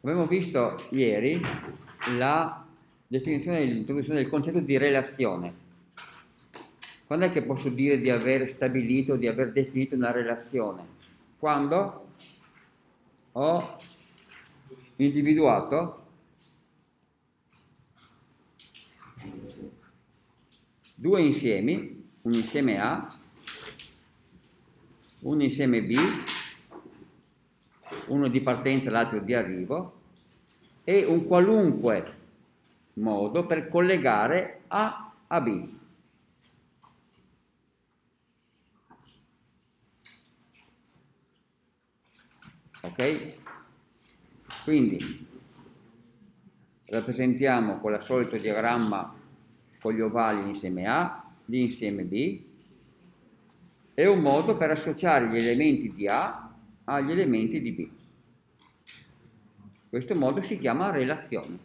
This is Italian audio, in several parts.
Abbiamo visto ieri la definizione e l'introduzione del concetto di relazione. Quando è che posso dire di aver stabilito, di aver definito una relazione? Quando ho individuato due insiemi, un insieme A, un insieme B, uno di partenza e l'altro di arrivo, e un qualunque modo per collegare A a B. Ok? Quindi rappresentiamo con il solito diagramma con gli ovali l'insieme A, l'insieme B, è un modo per associare gli elementi di A agli elementi di B. Questo modo si chiama relazione.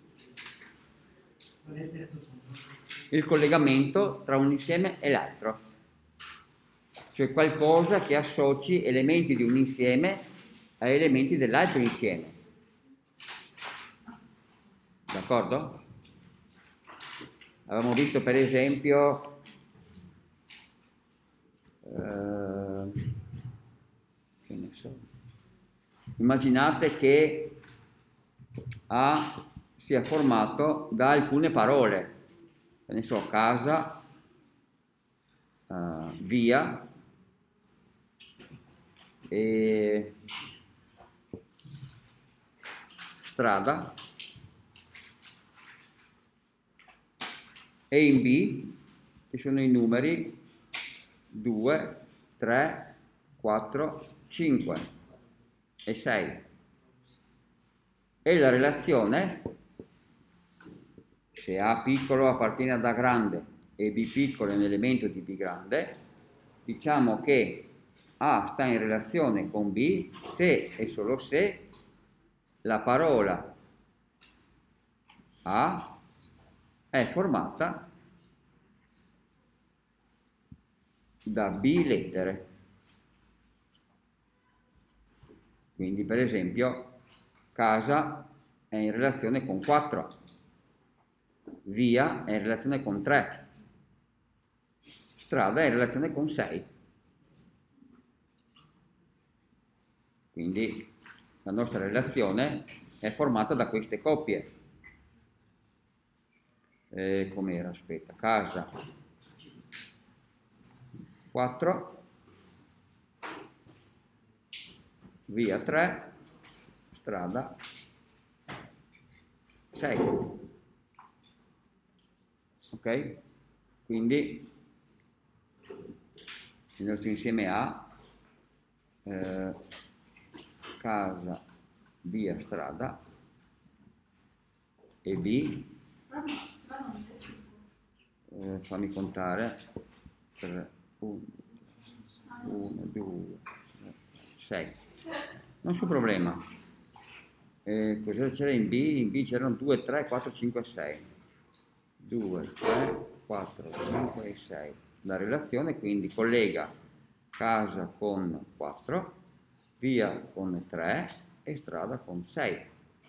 Il collegamento tra un insieme e l'altro, cioè qualcosa che associ elementi di un insieme a elementi dell'altro insieme. D'accordo? Avevamo visto per esempio che ne so, immaginate che A sia formato da alcune parole, che ne so, casa, via e strada, e in B ci sono i numeri 2, 3, 4, 5 e 6. E la relazione, se A piccolo appartiene ad A grande e B piccolo è un elemento di B grande, diciamo che A sta in relazione con B se e solo se la parola A è formata da B lettere. Quindi per esempio casa è in relazione con 4, via è in relazione con 3, strada è in relazione con 6. Quindi la nostra relazione è formata da queste coppie. Com'era? Aspetta, casa 4, via 3, strada 6. Ok? Quindi il nostro insieme A, casa, via, strada, e B, fammi contare, 3, 1, 2, 6. Non c'è problema. Cosa c'era in B? In B c'erano 2, 3, 4, 5, 6. 2, 3, 4, 5 e 6. La relazione quindi collega casa con 4, via con 3 e strada con 6.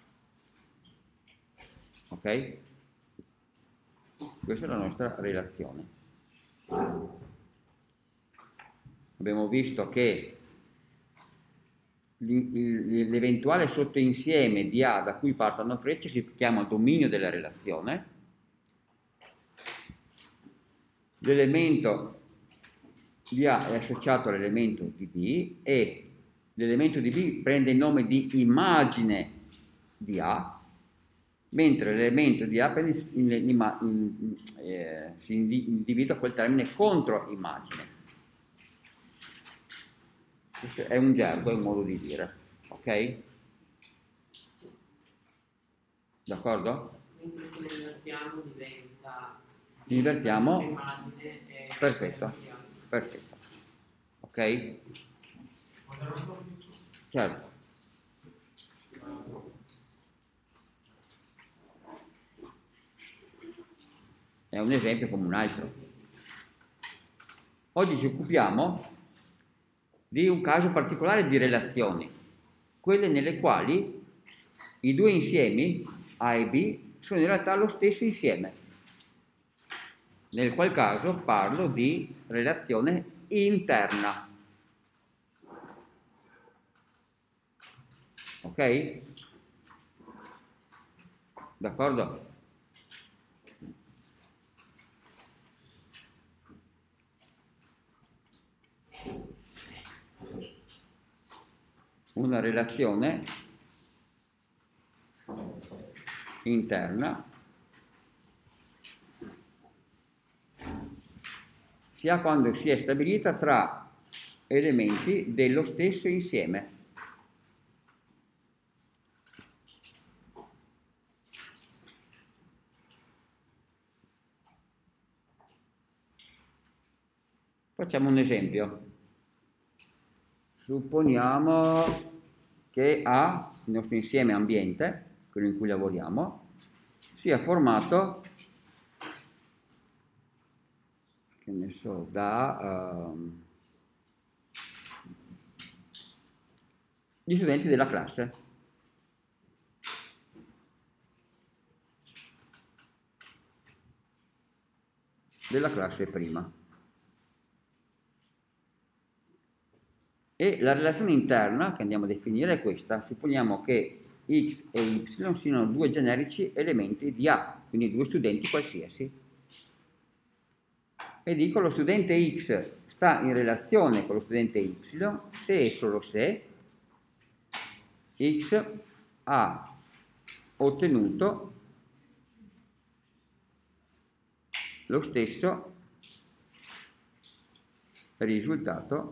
Ok? Questa è la nostra relazione. Abbiamo visto che l'eventuale sottoinsieme di A da cui partono frecce si chiama dominio della relazione. L'elemento di A è associato all'elemento di B e l'elemento di B prende il nome di immagine di A, mentre l'elemento di A si individua quel termine contro immagine. Questo è un gergo, è un modo di dire, ok? D'accordo? Mentre che le invertiamo diventa... Invertiamo? Perfetto, perfetto. Ok? Certo. È un esempio come un altro. Oggi ci occupiamo di un caso particolare di relazioni, quelle nelle quali i due insiemi, A e B, sono in realtà lo stesso insieme, nel qual caso parlo di relazione interna. Ok? D'accordo? Una relazione interna sia quando si è stabilita tra elementi dello stesso insieme. Facciamo un esempio. Supponiamo che A, il nostro insieme ambiente, quello in cui lavoriamo, sia formato, che ne so, da gli studenti della classe. Della classe prima. E la relazione interna che andiamo a definire è questa. Supponiamo che X e Y siano due generici elementi di A, quindi due studenti qualsiasi. E dico lo studente X sta in relazione con lo studente Y se e solo se X ha ottenuto lo stesso risultato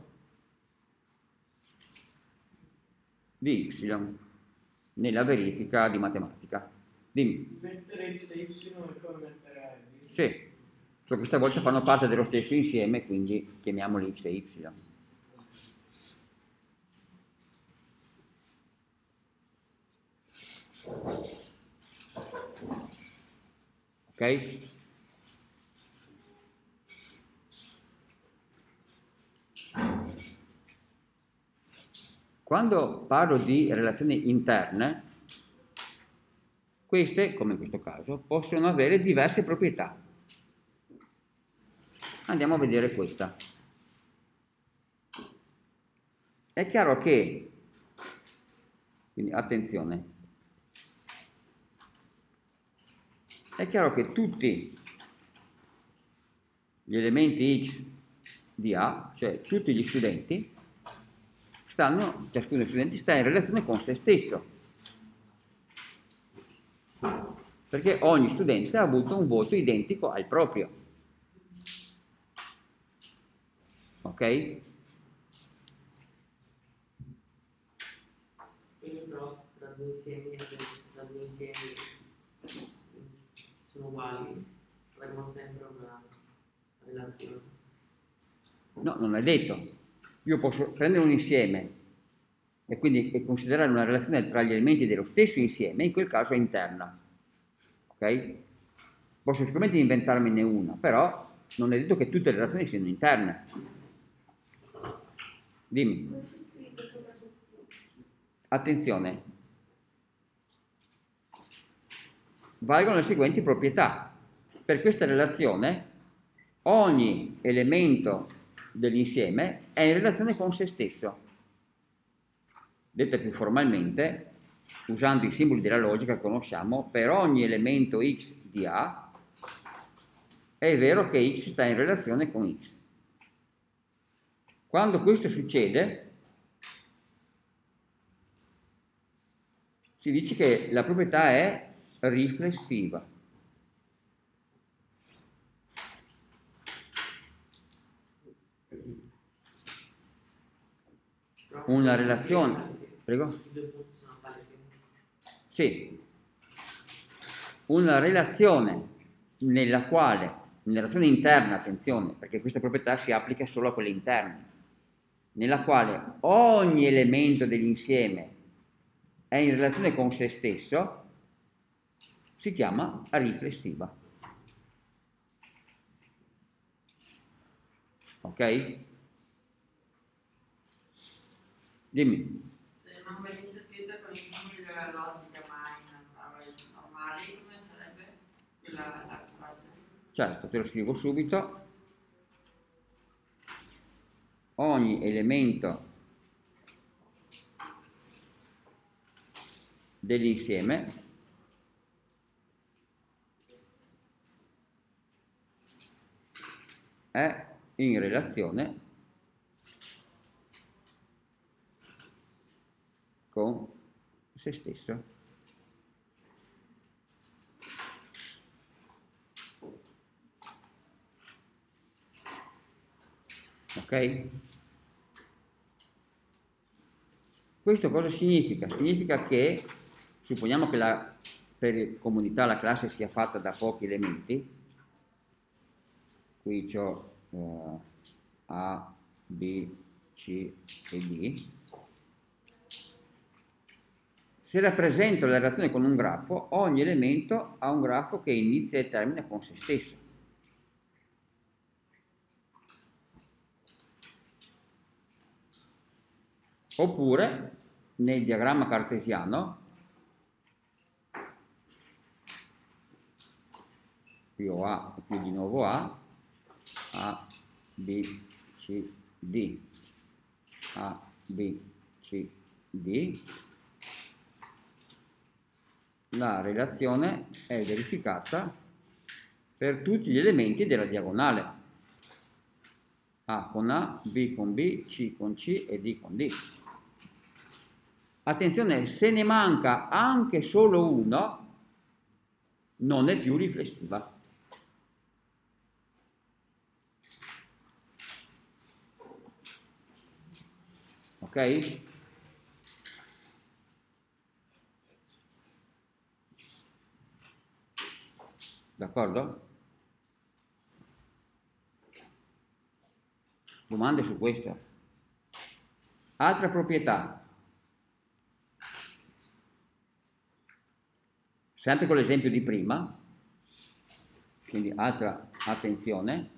di Y nella verifica di matematica. Dimmi. Mettere X e Y e poi mettere Y. Sì, solo questa volta fanno parte dello stesso insieme, quindi chiamiamoli X e Y. Ok? Quando parlo di relazioni interne, queste, come in questo caso, possono avere diverse proprietà. Andiamo a vedere questa. È chiaro che, quindi attenzione, è chiaro che tutti gli elementi X di A, cioè tutti gli studenti, ciascuno degli studenti sta in relazione con se stesso, perché ogni studente ha avuto un voto identico al proprio. Ok? Quindi però tra due insiemi sono uguali, avremo sempre una relazione. No, non è detto. Io posso prendere un insieme e quindi considerare una relazione tra gli elementi dello stesso insieme, in quel caso è interna. Ok? Posso sicuramente inventarmene una, però non è detto che tutte le relazioni siano interne. Dimmi. Attenzione. Valgono le seguenti proprietà. Per questa relazione ogni elemento dell'insieme è in relazione con se stesso. Detta più formalmente, usando i simboli della logica che conosciamo, per ogni elemento X di A è vero che X sta in relazione con X. Quando questo succede, si dice che la proprietà è riflessiva. Una relazione, prego? Sì, una relazione nella quale, una relazione interna, attenzione, perché questa proprietà si applica solo a quelle interne, nella quale ogni elemento dell'insieme è in relazione con se stesso, si chiama riflessiva. Ok? Dimmi. Se non venisse scritto distribuita con i numeri della logica, ma in parole normali come sarebbe quella la parte? Certo, te lo scrivo subito. Ogni elemento dell'insieme è in relazione con se stesso. Ok? Questo cosa significa? Significa che, supponiamo che per comunità la classe sia fatta da pochi elementi, qui ho A, B, C e D. Se rappresento la relazione con un grafo, ogni elemento ha un grafo che inizia e termina con se stesso. Oppure, nel diagramma cartesiano, qui ho A e qui di nuovo A, B, C, D, A, B, C, D, la relazione è verificata per tutti gli elementi della diagonale. A con A, B con B, C con C e D con D. Attenzione, se ne manca anche solo uno, non è più riflessiva. Ok? D'accordo? Domande su questo? Altra proprietà. Sempre con l'esempio di prima, quindi altra attenzione.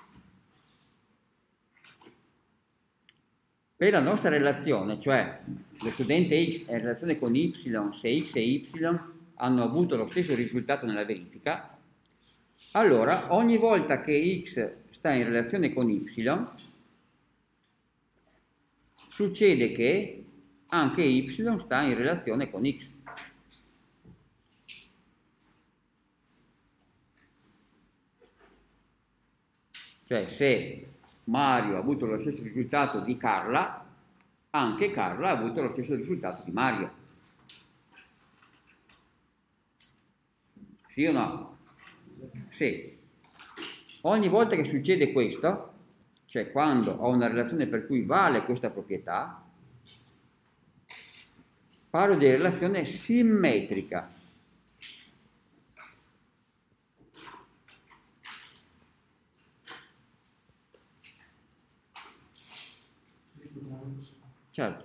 Per la nostra relazione, cioè lo studente X è in relazione con Y, se X e Y hanno avuto lo stesso risultato nella verifica, allora ogni volta che X sta in relazione con Y, succede che anche Y sta in relazione con X. Cioè se Mario ha avuto lo stesso risultato di Carla, anche Carla ha avuto lo stesso risultato di Mario. Sì o no? Sì. Ogni volta che succede questo, cioè quando ho una relazione per cui vale questa proprietà, parlo di relazione simmetrica. Certo.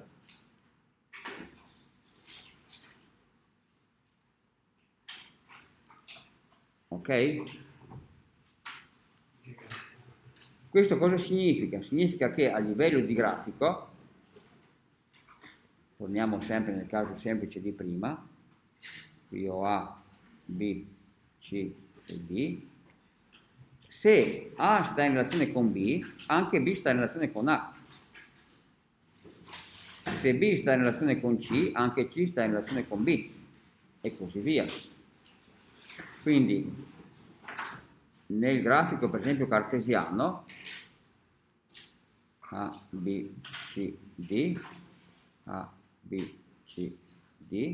Ok? Questo cosa significa? Significa che a livello di grafico, torniamo sempre nel caso semplice di prima, qui ho A, B, C e D, se A sta in relazione con B, anche B sta in relazione con A. Se B sta in relazione con C, anche C sta in relazione con B, e così via. Quindi, nel grafico, per esempio, cartesiano, A, B, C, D, A, B, C, D,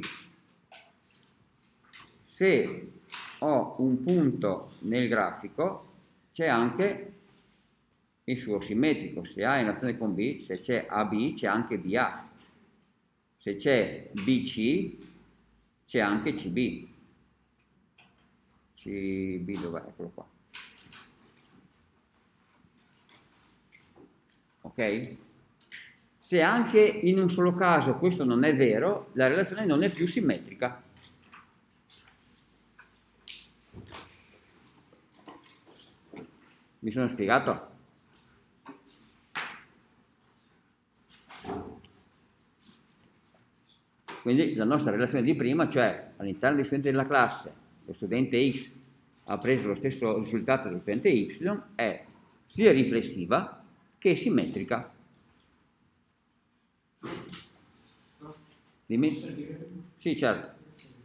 se ho un punto nel grafico, c'è anche il suo simmetrico. Se A è in relazione con B, se c'è AB, c'è anche BA. Se c'è BC, c'è anche CB. CB dov'è? Eccolo qua. Ok? Se anche in un solo caso questo non è vero, la relazione non è più simmetrica. Mi sono spiegato? Quindi la nostra relazione di prima, cioè all'interno degli studenti della classe, lo studente X ha preso lo stesso risultato dello studente Y, è sia riflessiva che simmetrica. Dimmi? Sì, certo.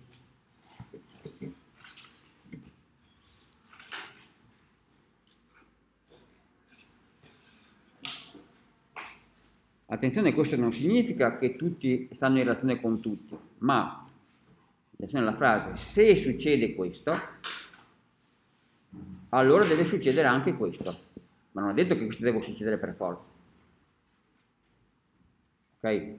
Attenzione, questo non significa che tutti stanno in relazione con tutti, ma, attenzione alla frase, se succede questo, allora deve succedere anche questo, ma non è detto che questo deve succedere per forza. Ok?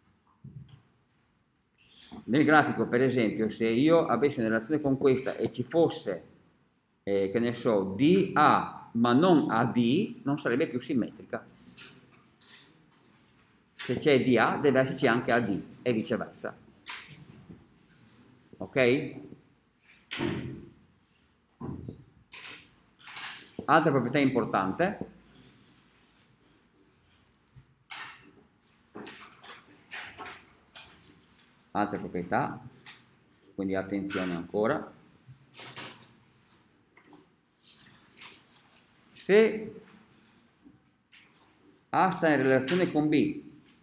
Nel grafico, per esempio, se io avessi una relazione con questa e ci fosse, che ne so, DA ma non AD, non sarebbe più simmetrica. Se c'è DA deve esserci anche AD e viceversa. Ok? Altra proprietà importante. Altre proprietà, quindi attenzione ancora. Se A sta in relazione con B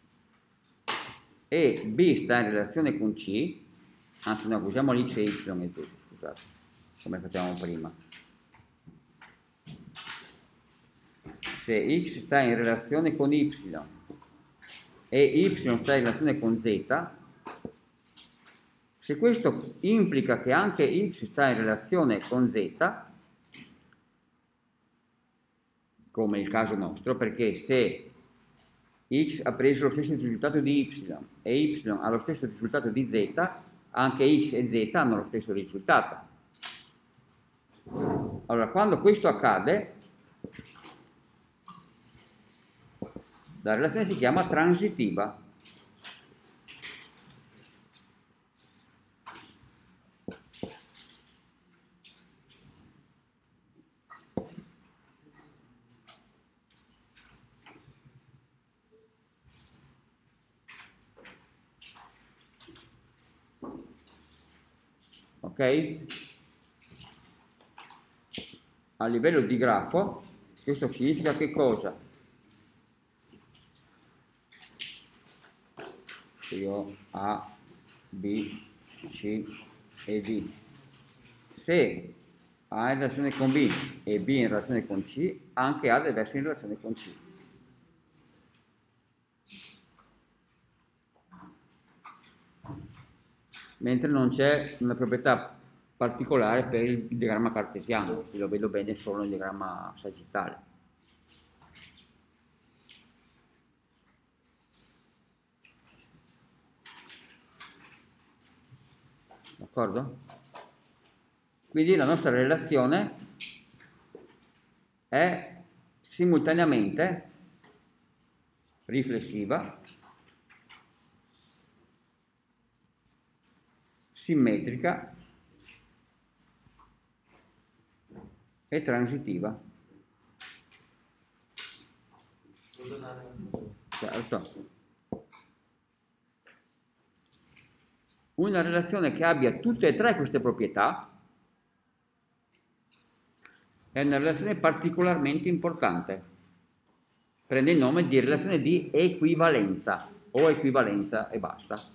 e B sta in relazione con C, anzi no, usiamo l'X e Y e Z, scusate, come facevamo prima. Se X sta in relazione con Y e Y sta in relazione con Z, se questo implica che anche X sta in relazione con Z, come il caso nostro, perché se X ha preso lo stesso risultato di Y e Y ha lo stesso risultato di Z, anche X e Z hanno lo stesso risultato. Allora, quando questo accade, la relazione si chiama transitiva. Ok? A livello di grafo, questo significa che cosa? Se io ho A, B, C e D. Se A è in relazione con B e B in relazione con C, anche A deve essere in relazione con C. Mentre non c'è una proprietà particolare per il diagramma cartesiano, che lo vedo bene solo nel diagramma sagittale. D'accordo? Quindi la nostra relazione è simultaneamente riflessiva, simmetrica e transitiva. Certo. Una relazione che abbia tutte e tre queste proprietà è una relazione particolarmente importante. Prende il nome di relazione di equivalenza o equivalenza e basta.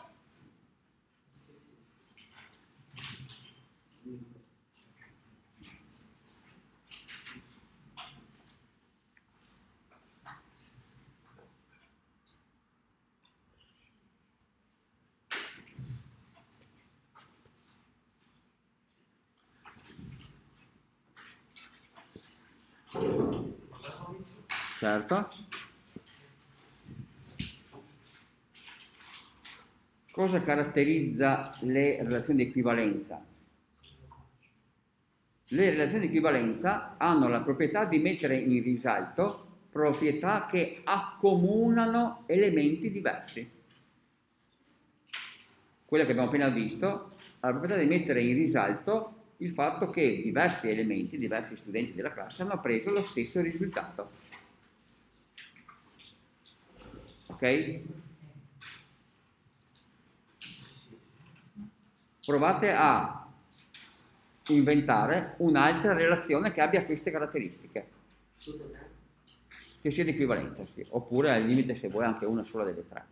Certo. Cosa caratterizza le relazioni di equivalenza? Le relazioni di equivalenza hanno la proprietà di mettere in risalto proprietà che accomunano elementi diversi. Quella che abbiamo appena visto ha la proprietà di mettere in risalto il fatto che diversi elementi, diversi studenti della classe hanno preso lo stesso risultato. Ok? provate a inventare un'altra relazione che abbia queste caratteristiche, che sia di equivalenza, sì. Oppure al limite se vuoi anche una sola delle tre.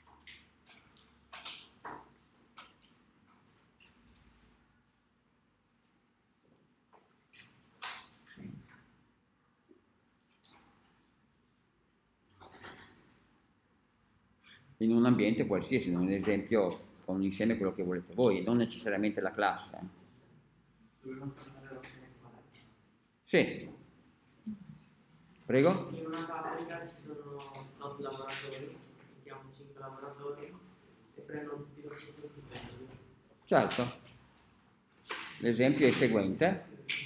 In un ambiente qualsiasi, in un esempio con insieme quello che volete voi, non necessariamente la classe. Dobbiamo fare una relazione equivalente. Sì. Prego? In una fabbrica ci sono 8 lavoratori, mettiamo 5 lavoratori e prendono tutti lo stesso stipendio. Certo. L'esempio è il seguente.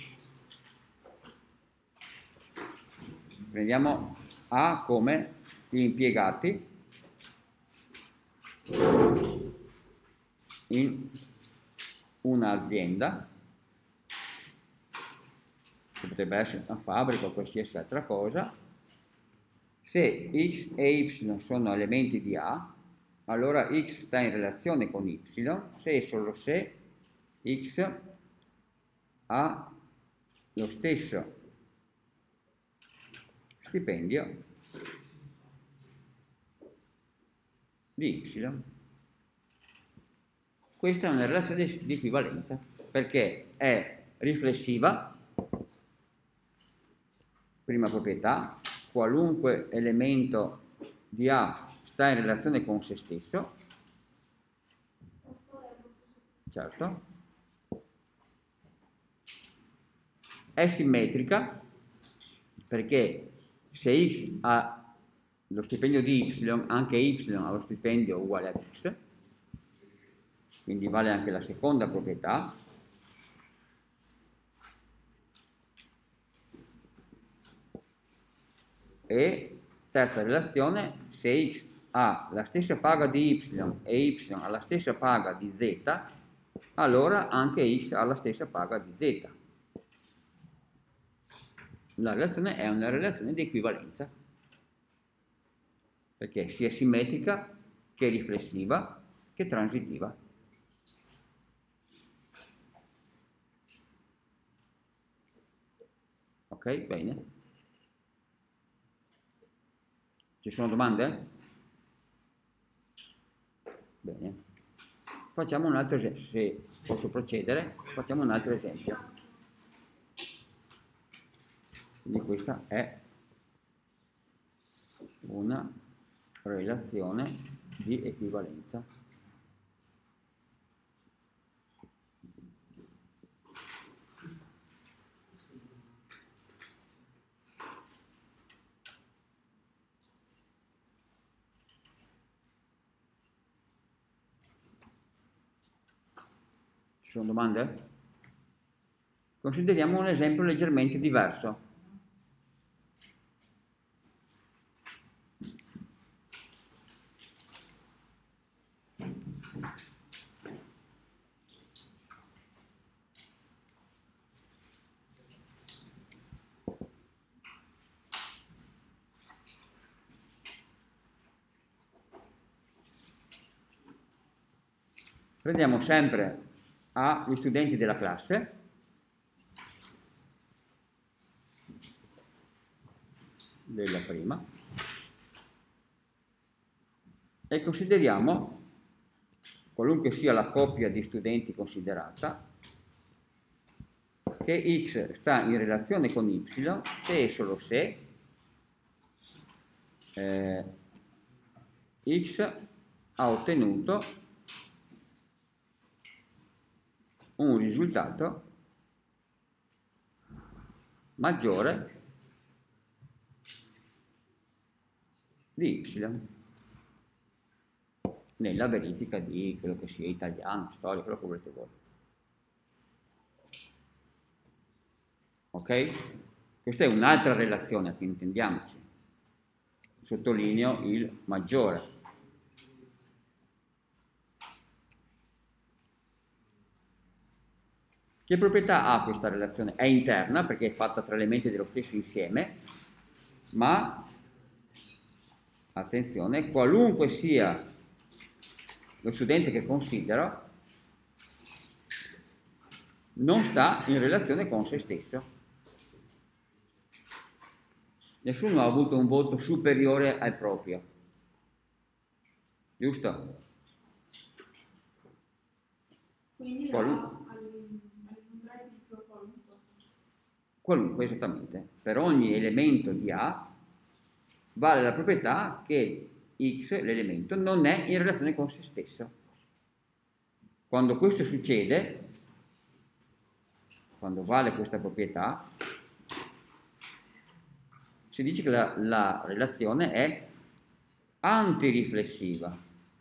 Prendiamo A come gli impiegati in un'azienda, che potrebbe essere una fabbrica o qualsiasi altra cosa. Se x e y sono elementi di A, allora x sta in relazione con y, se e solo se x ha lo stesso stipendio di y. Questa è una relazione di equivalenza perché è riflessiva, prima proprietà, qualunque elemento di A sta in relazione con se stesso, certo, è simmetrica perché se x ha lo stipendio di y, anche y ha lo stipendio uguale ad x, quindi vale anche la seconda proprietà. E terza relazione, se x ha la stessa paga di y e y ha la stessa paga di z, allora anche x ha la stessa paga di z. La relazione è una relazione di equivalenza, perché sia simmetrica che riflessiva che transitiva. Ok, bene. Ci sono domande? Bene. Facciamo un altro esempio, se posso procedere, facciamo un altro esempio. Quindi questa è una relazione di equivalenza. Ci sono domande? Consideriamo un esempio leggermente diverso. Prendiamo sempre A gli studenti della classe della prima e consideriamo, qualunque sia la coppia di studenti considerata, che x sta in relazione con y se e solo se x ha ottenuto un risultato maggiore di y nella verifica di quello che sia italiano, storia, quello che volete voi. Ok? Questa è un'altra relazione, intendiamoci. Sottolineo il maggiore. Che proprietà ha questa relazione? È interna perché è fatta tra elementi dello stesso insieme, ma, attenzione, qualunque sia lo studente che considero, non sta in relazione con se stesso. Nessuno ha avuto un voto superiore al proprio, giusto? Quindi all'incontrario di qualunque. Qualunque, esattamente. Per ogni elemento di A vale la proprietà che X, l'elemento, non è in relazione con se stesso. Quando questo succede, quando vale questa proprietà, si dice che la relazione è antiriflessiva.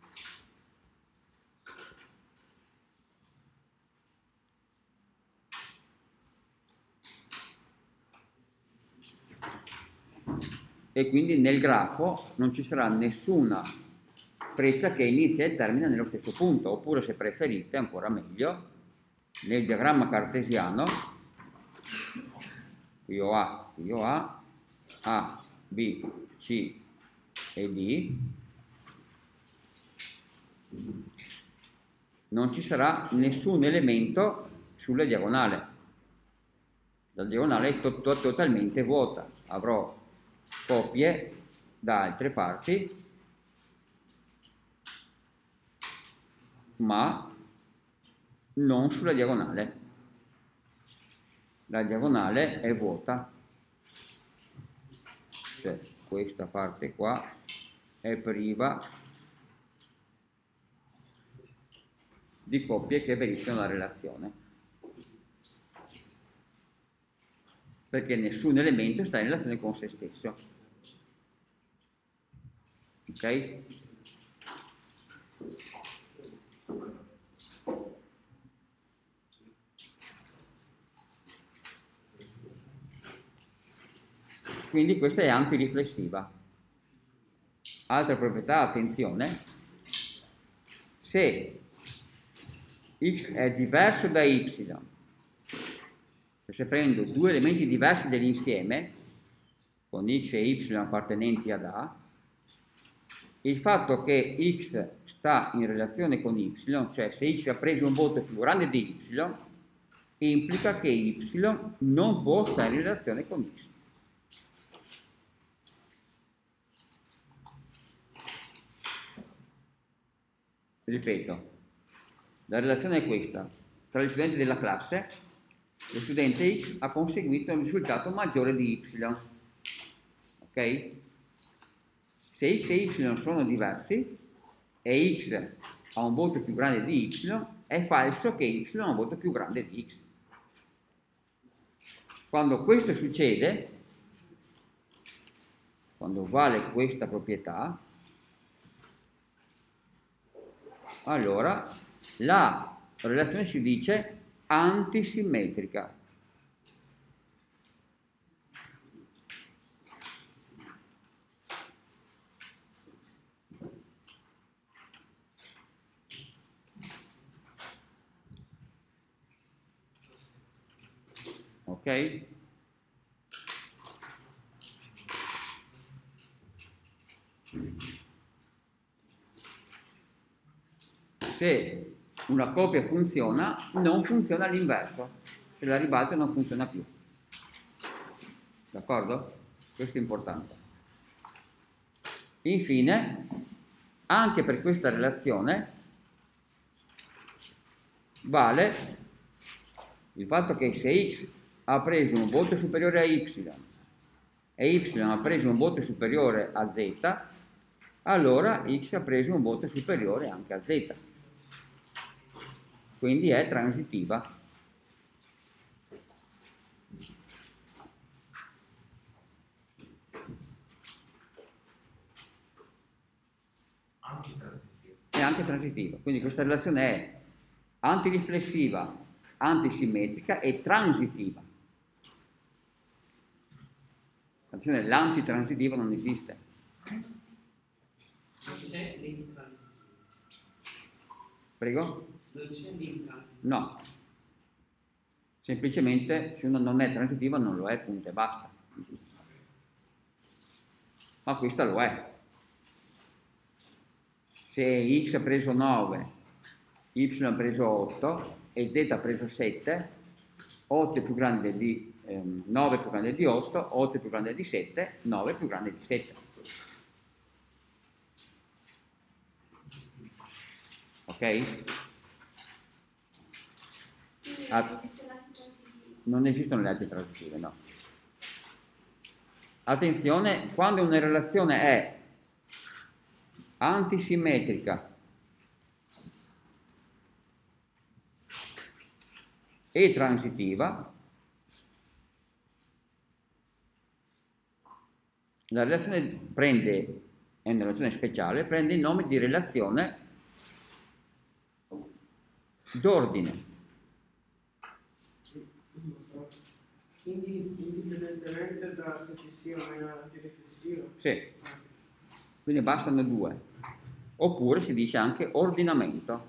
E quindi nel grafo non ci sarà nessuna freccia che inizia e termina nello stesso punto, oppure se preferite, ancora meglio, nel diagramma cartesiano, qui ho A, B, C e D, non ci sarà nessun elemento sulla diagonale. La diagonale è totalmente vuota, avrò copie da altre parti, ma non sulla diagonale. La diagonale è vuota, cioè questa parte qua è priva di coppie che verificano la relazione, perché nessun elemento sta in relazione con se stesso. Ok? Quindi questa è antiriflessiva. Altra proprietà, attenzione, se x è diverso da y, se prendo due elementi diversi dell'insieme, con x e y appartenenti ad A, il fatto che x sta in relazione con y, cioè se x ha preso un voto più grande di y, implica che y non può stare in relazione con x. Ripeto, la relazione è questa: tra gli studenti della classe, lo studente x ha conseguito un risultato maggiore di y. Ok? Se x e y sono diversi e x ha un voto più grande di y, è falso che y ha un voto più grande di x. Quando questo succede, quando vale questa proprietà, allora la relazione si dice antisimmetrica. Ok? Se una coppia funziona, non funziona all'inverso. Se la ribalto non funziona più. D'accordo? Questo è importante. Infine, anche per questa relazione vale il fatto che se x ha preso un voto superiore a y e y ha preso un voto superiore a z, allora x ha preso un voto superiore anche a z. Quindi è transitiva. È anche transitiva. Quindi questa relazione è antiriflessiva, antisimmetrica e transitiva. Attenzione, l'antitransitiva non esiste. Non c'è l'intransitiva. Prego? Non c'è l'intransitiva. No. Semplicemente se uno non è transitiva non lo è, punto e basta. Ma questa lo è. Se x ha preso 9, y ha preso 8 e z ha preso 7, 8 è più grande di 9 è più grande di 8, 8 è più grande di 7, 9 è più grande di 7. Ok? Non esistono le altre transitive, no. Attenzione, quando una relazione è antisimmetrica e transitiva, la relazione è una relazione speciale, prende il nome di relazione d'ordine. Indipendentemente da se ci sia una antiriflessiva. Sì, quindi bastano due. Oppure si dice anche ordinamento.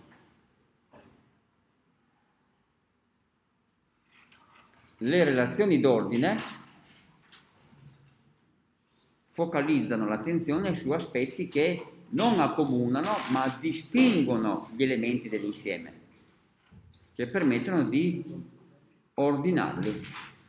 Le relazioni d'ordine focalizzano l'attenzione su aspetti che non accomunano ma distinguono gli elementi dell'insieme, cioè permettono di ordinarli.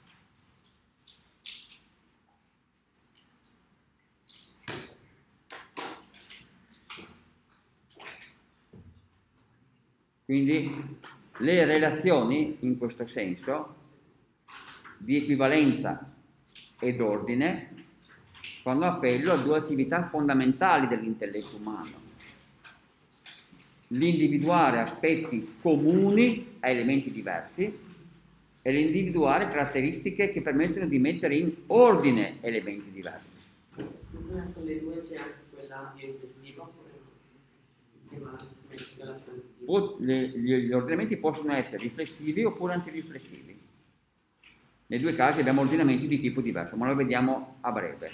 Quindi le relazioni, in questo senso, di equivalenza ed ordine, fanno appello a due attività fondamentali dell'intelletto umano. L'individuare aspetti comuni a elementi diversi e l'individuare caratteristiche che permettono di mettere in ordine elementi diversi. Con le due c'è anche quella riflessiva, insieme alla simmetrica della transitiva. Gli ordinamenti possono essere riflessivi oppure antiriflessivi. Nei due casi abbiamo ordinamenti di tipo diverso, ma lo vediamo a breve.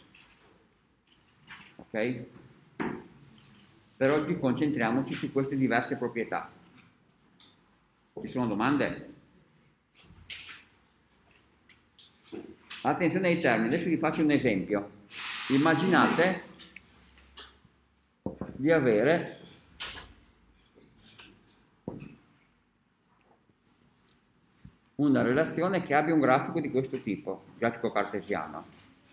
Ok? Per oggi concentriamoci su queste diverse proprietà. Ci sono domande? Attenzione ai termini, adesso vi faccio un esempio. Immaginate di avere una relazione che abbia un grafico di questo tipo, grafico cartesiano.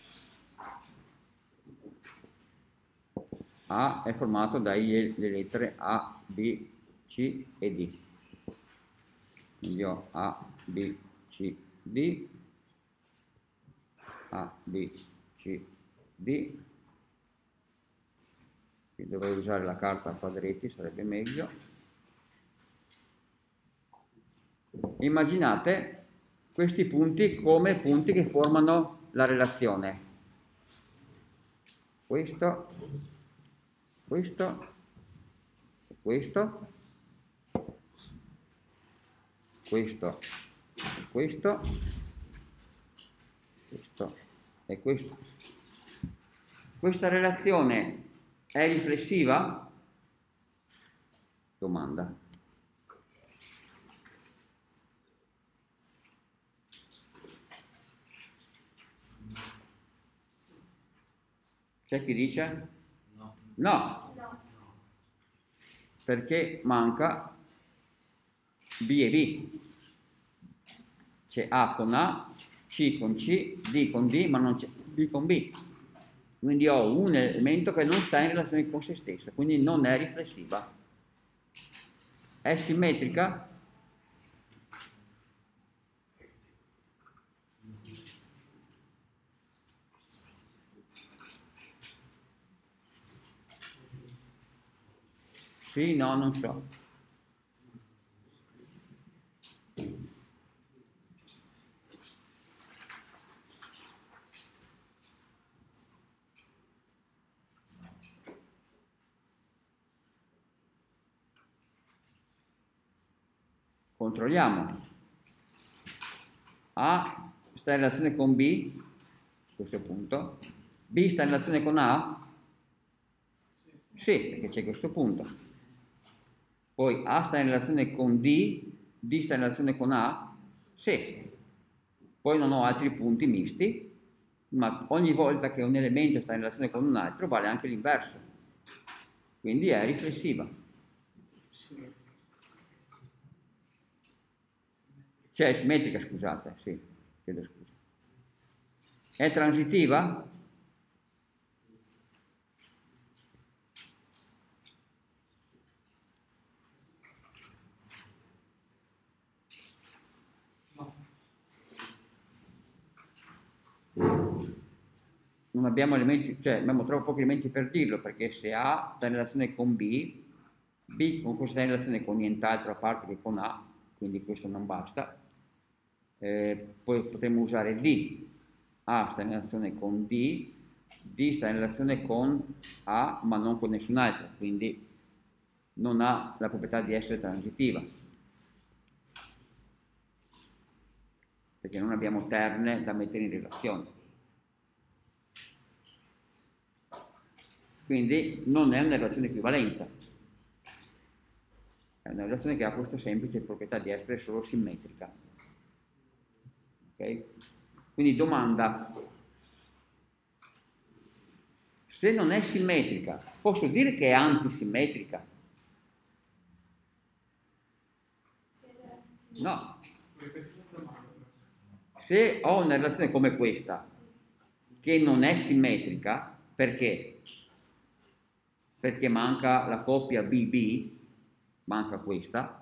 A è formato dalle lettere A, B, C e D. Quindi ho A, B, C, D, A, B, C, D. Qui dovrei usare la carta a quadretti, sarebbe meglio. Immaginate questi punti come punti che formano la relazione. Questo, questo, questo, questo, questo, questo e questo. Questa relazione è riflessiva? Domanda. C'è chi dice? No. No. Perché manca B e B. C'è A con A, C con C, D con D, ma non c'è B con B. Quindi ho un elemento che non sta in relazione con se stesso, quindi non è riflessiva. È simmetrica? Sì, no, non so. Controlliamo. A sta in relazione con B, a questo punto. B sta in relazione con A? Sì, perché c'è questo punto. Poi A sta in relazione con D, D sta in relazione con A? Sì. Poi non ho altri punti misti, ma ogni volta che un elemento sta in relazione con un altro vale anche l'inverso. Quindi è riflessiva. Cioè, è simmetrica, scusate, sì, chiedo scusa. È transitiva? Non abbiamo elementi, cioè abbiamo troppo pochi elementi per dirlo, perché se A sta in relazione con B, B comunque sta in relazione con nient'altro a parte che con A, quindi questo non basta. Poi potremmo usare D, A sta in relazione con D, D sta in relazione con A ma non con nessun altro, quindi non ha la proprietà di essere transitiva, perché non abbiamo terne da mettere in relazione. Quindi non è una relazione equivalenza, è una relazione che ha questa semplice proprietà di essere solo simmetrica. Okay? Quindi domanda: se non è simmetrica, posso dire che è antisimmetrica? No. Se ho una relazione come questa, che non è simmetrica, perché? Perché manca la coppia BB, manca questa,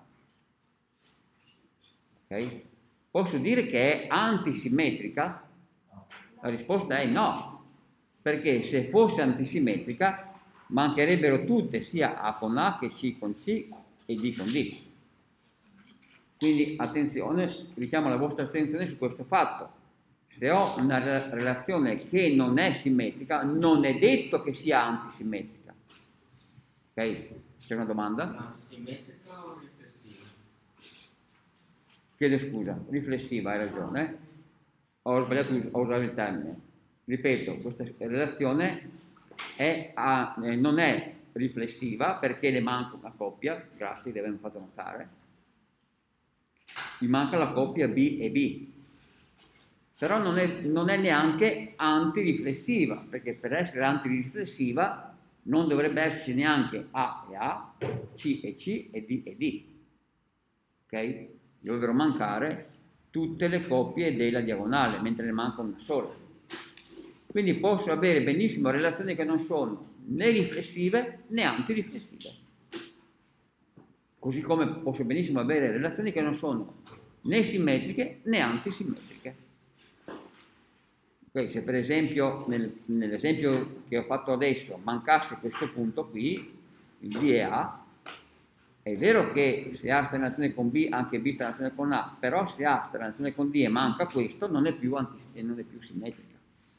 ok? Posso dire che è antisimmetrica? La risposta è no, perché se fosse antisimmetrica mancherebbero tutte, sia A con A che C con C e D con D. Quindi attenzione, richiamo la vostra attenzione su questo fatto. Se ho una relazione che non è simmetrica, non è detto che sia antisimmetrica. Ok? C'è una domanda? Ma simmetrica o riflessiva? Chiedo scusa, riflessiva, hai ragione. Ho sbagliato a usare il termine. Ripeto, questa relazione non è riflessiva perché le manca una coppia, grazie, deve avermi fatto notare. Gli manca la coppia B e B. Però non è neanche antiriflessiva, perché per essere antiriflessiva non dovrebbe esserci neanche A e A, C e C e D e D. Ok? Dovrebbero mancare tutte le coppie della diagonale, mentre ne manca una sola. Quindi posso avere benissimo relazioni che non sono né riflessive né antiriflessive. Così come posso benissimo avere relazioni che non sono né simmetriche né antisimmetriche. Okay, se per esempio nell'esempio che ho fatto adesso mancasse questo punto qui, il D e A, è vero che se A sta in relazione con B, anche B sta in relazione con A, però se A sta in relazione con D e manca questo, non è più simmetrica.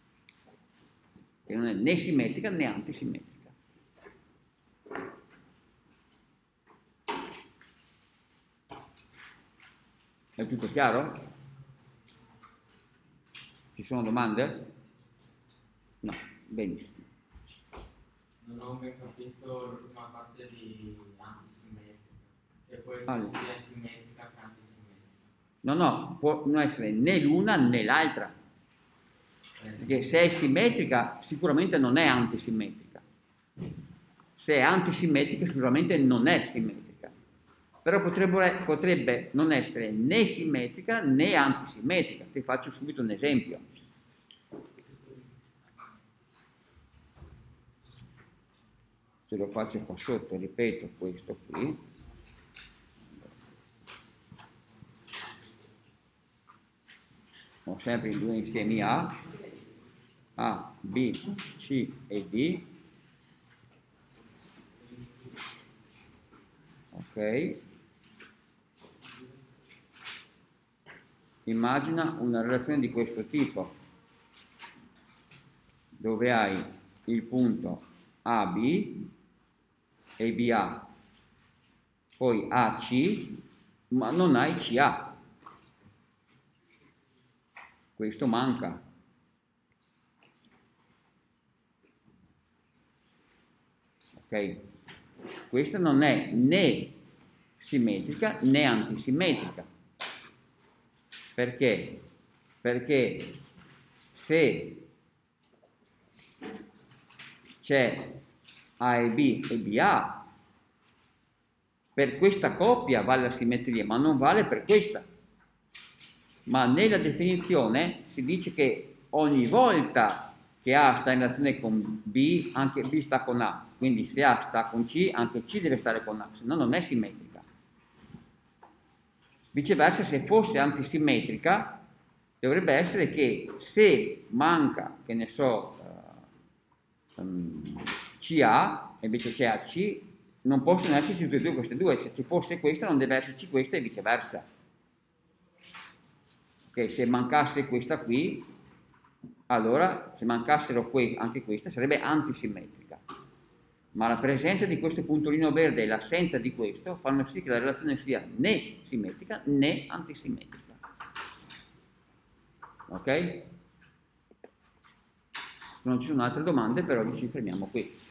E non è né simmetrica né antisimmetrica. È tutto chiaro? Ci sono domande? No, benissimo. Non ho ben capito l'ultima parte di antisimmetrica, che può essere Allora. sia simmetrica che antisimmetrica. No, può non essere né l'una né l'altra. Perché se è simmetrica sicuramente non è antisimmetrica. Se è antisimmetrica sicuramente non è simmetrica. Però potrebbe non essere né simmetrica né antisimmetrica. Ti faccio subito un esempio. Se lo faccio qua sotto, ripeto questo qui. Ho sempre i due insiemi A, B, C e D. Ok. Immagina una relazione di questo tipo, dove hai il punto AB e BA, poi AC, ma non hai CA. Questo manca. Ok? Questa non è né simmetrica né antisimmetrica. Perché? Perché se c'è A e B e BA, per questa coppia vale la simmetria, ma non vale per questa. ma nella definizione si dice che ogni volta che A sta in relazione con B, anche B sta con A, quindi se A sta con C, anche C deve stare con A, se no non è simmetrica. Viceversa, se fosse antisimmetrica, dovrebbe essere che se manca, che ne so, CA, e invece c'è AC, non possono esserci tutte e due queste due, se ci fosse questa non deve esserci questa e viceversa. Ok, se mancasse questa qui, allora se mancassero anche questa sarebbe antisimmetrica. Ma la presenza di questo puntolino verde e l'assenza di questo fanno sì che la relazione sia né simmetrica né antisimmetrica. Ok? Non ci sono altre domande, per oggi ci fermiamo qui.